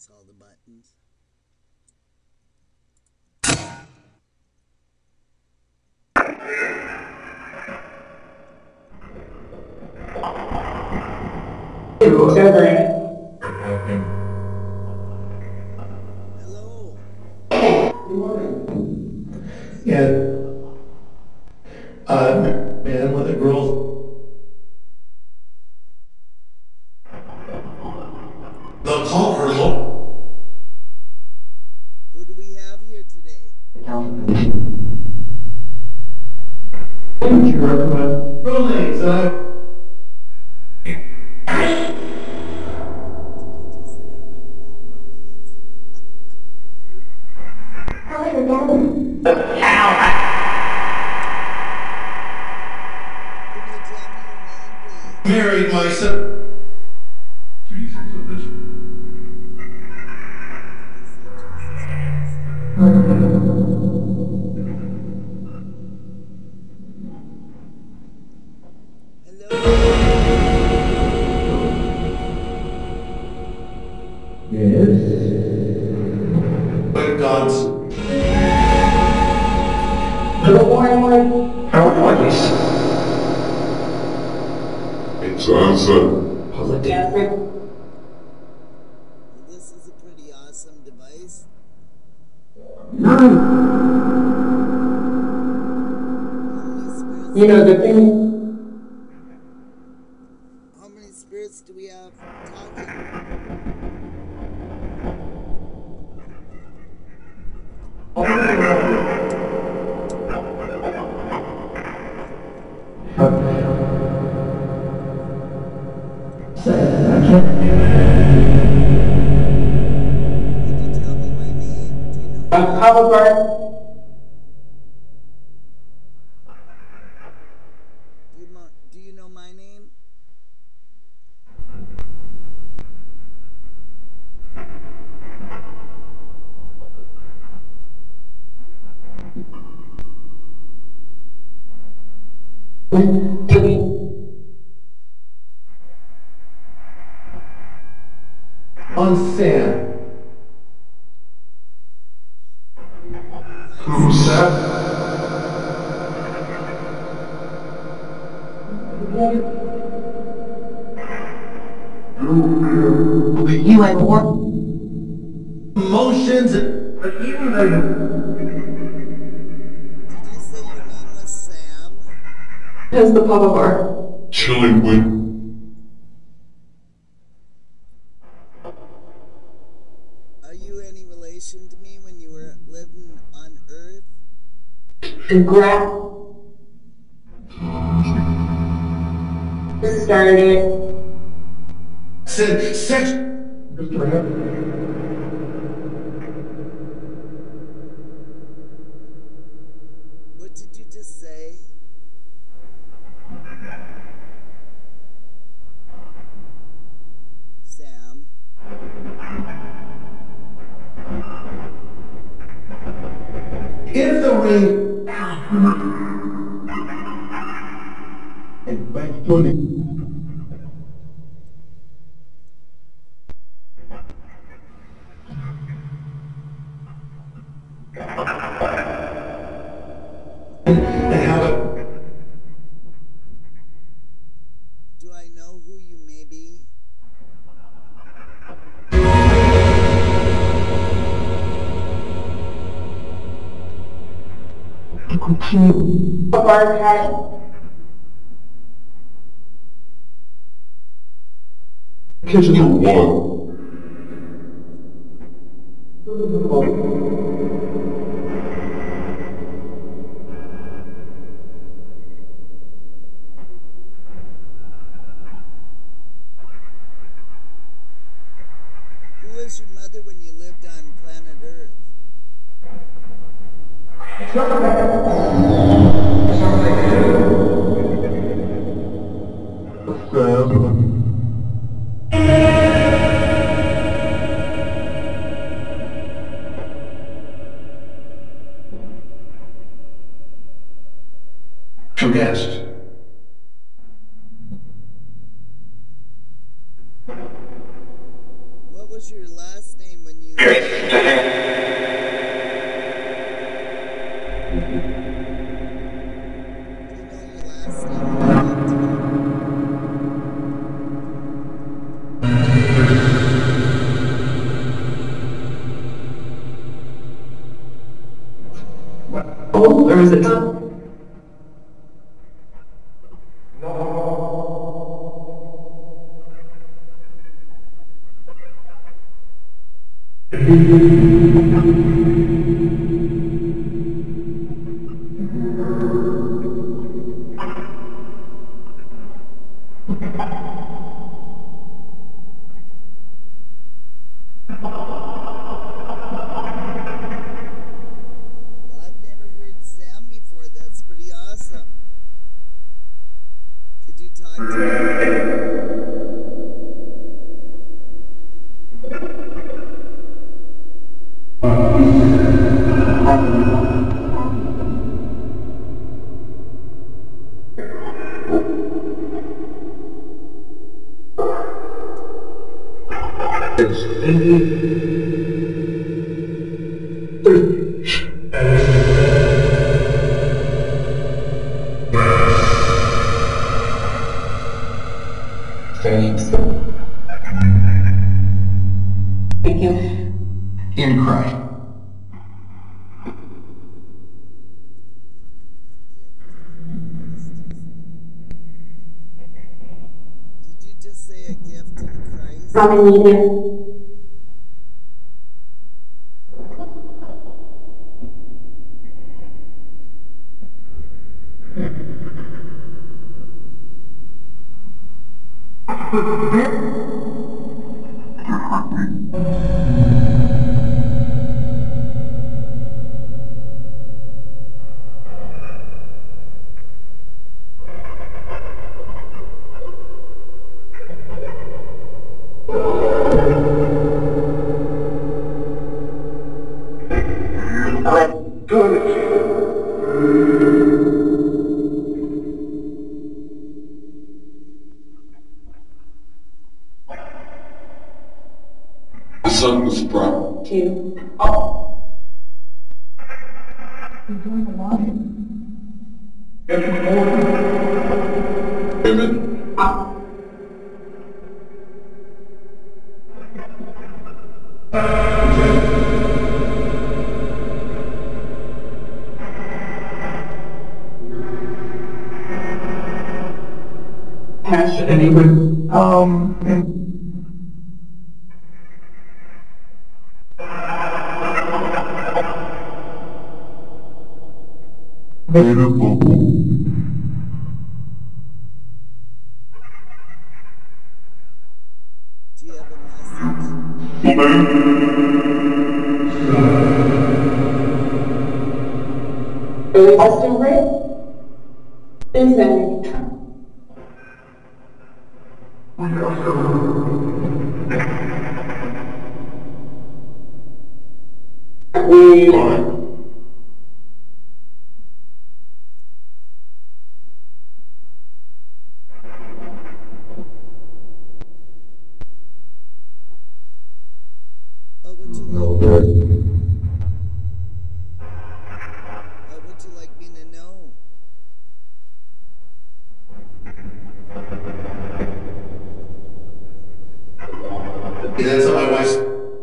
press all the buttons. Hello. Good morning. Yeah. Man with a girl. They'll call her low. Who do we have here today? Would you recommend? Real names, married myself. Reasons of this. Yes. But God's. How are you? It's awesome. This is a pretty awesome device. You know the thing. How many spirits do we have talking? Could you tell me my name? Do you know? Do you know my name? On Sam. Who's that? You have more Emotions, but even though Did you say your name was Sam? has the pop bar. chilling with Are you any relation to me when you were living on Earth? And grab started. said sex. What did you just say? Sam? In the ring. Eventually. And how it. Do I know who you may be? Bar hat. Kitchen one. Who was your mother when you lived on planet Earth? Guest. What was your last name when you... Do you know your last name when you lived here? Oh, or is it not? Well, I've never heard Sam before. That's pretty awesome. Could you talk to me? Thank you. In Christ. Did you just say a gift in Christ? Probably need it. The sun was bright. Two. You're doing a lot. Women. Has Anyone? Do you have a message? Early testing rate is that What would you like me to know? That's how my wife's.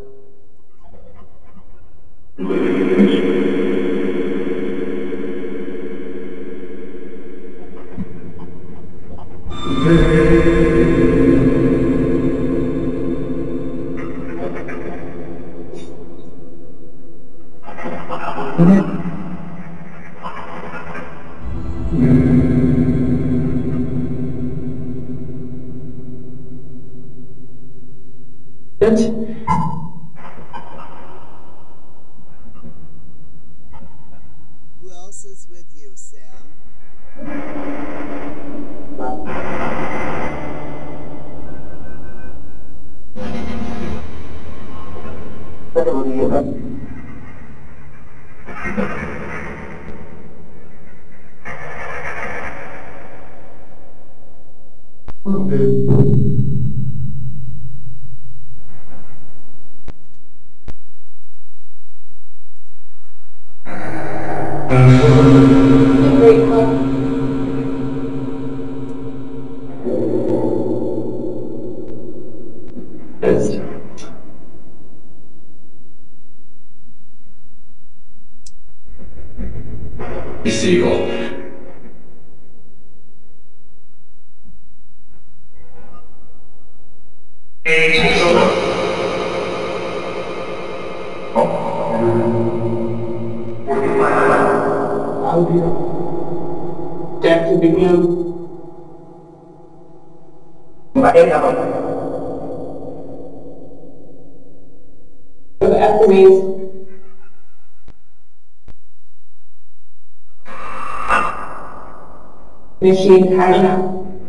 Good. Who else is with you, Sam? Great help. Just Seagull. audio. Depth of video. Of estimates. Machine timeout.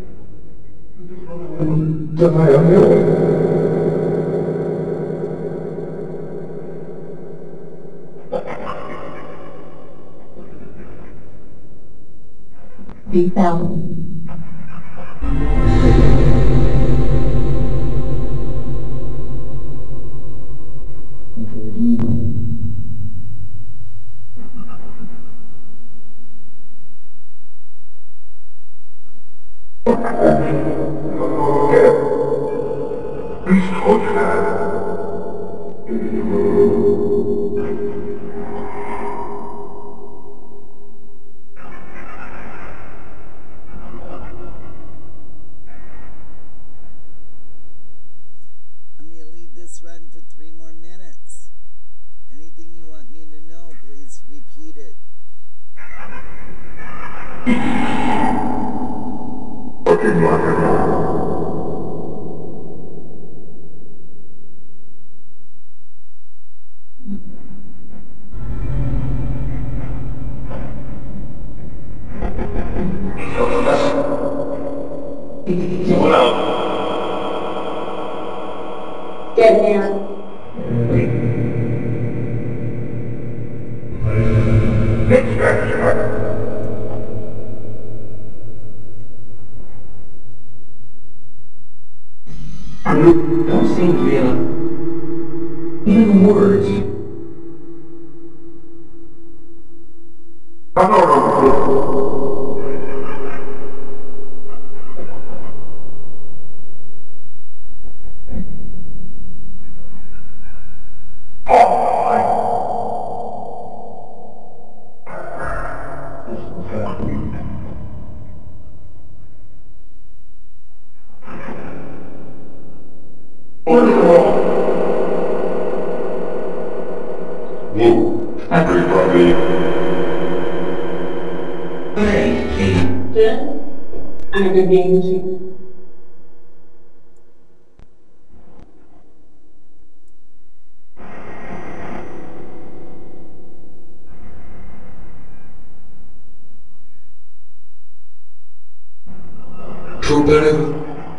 Big bell. I'm going to leave this run for 3 more minutes. Anything you want me to know, please repeat it. Get here. Don't seem to be even words. I'm a good game too. True.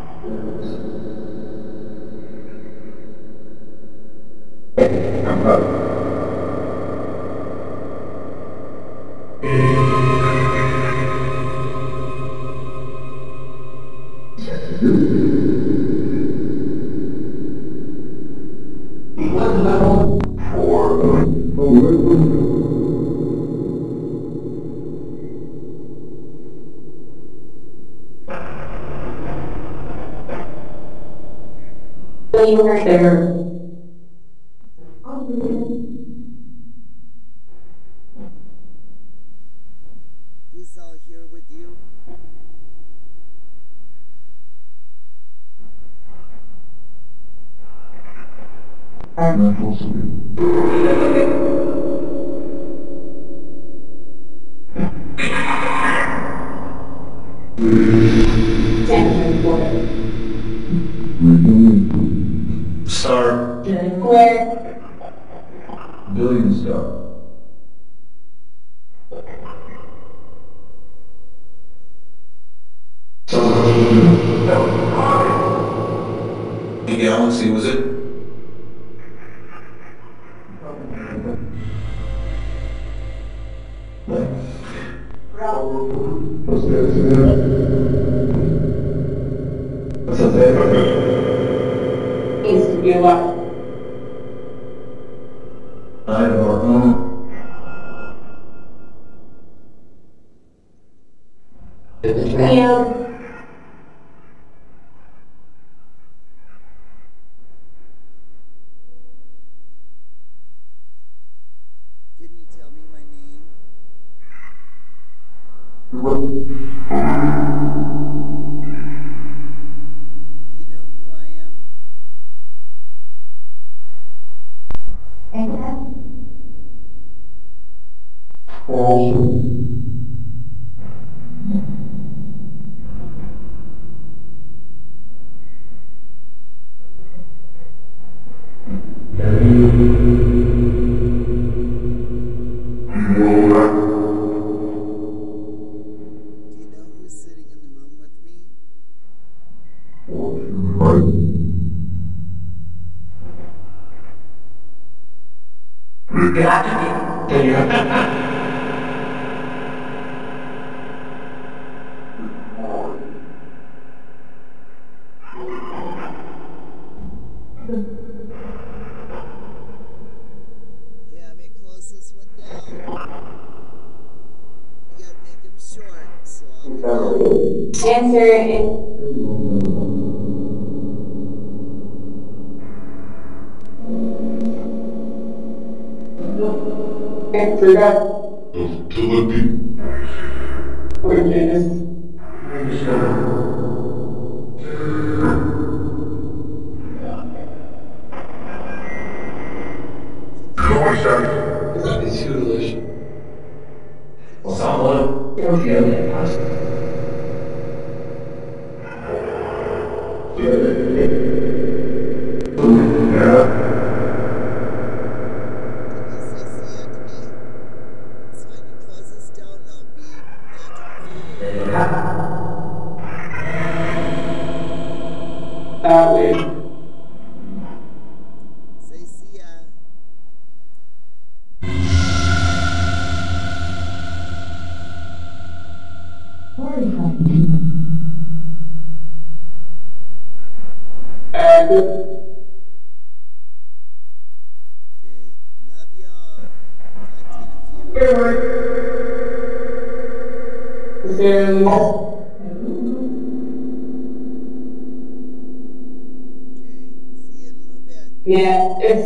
You were there. Who's all here with you? Star. Where? Billion star. The galaxy, was it? Needs to be a lot. I of our own. am. Can you tell me my name? Do you know who I am? Do you know who's sitting in the room with me? Yeah, me close this one down. You gotta make him short, so I'll be back. Answer is forgot what it is. Can you say see ya to me? So I can close this down and I'll be back. That way. Say see ya. And Okay, love y'all. Talk to you in a few. then Okay, see you in a little bit. yeah, it's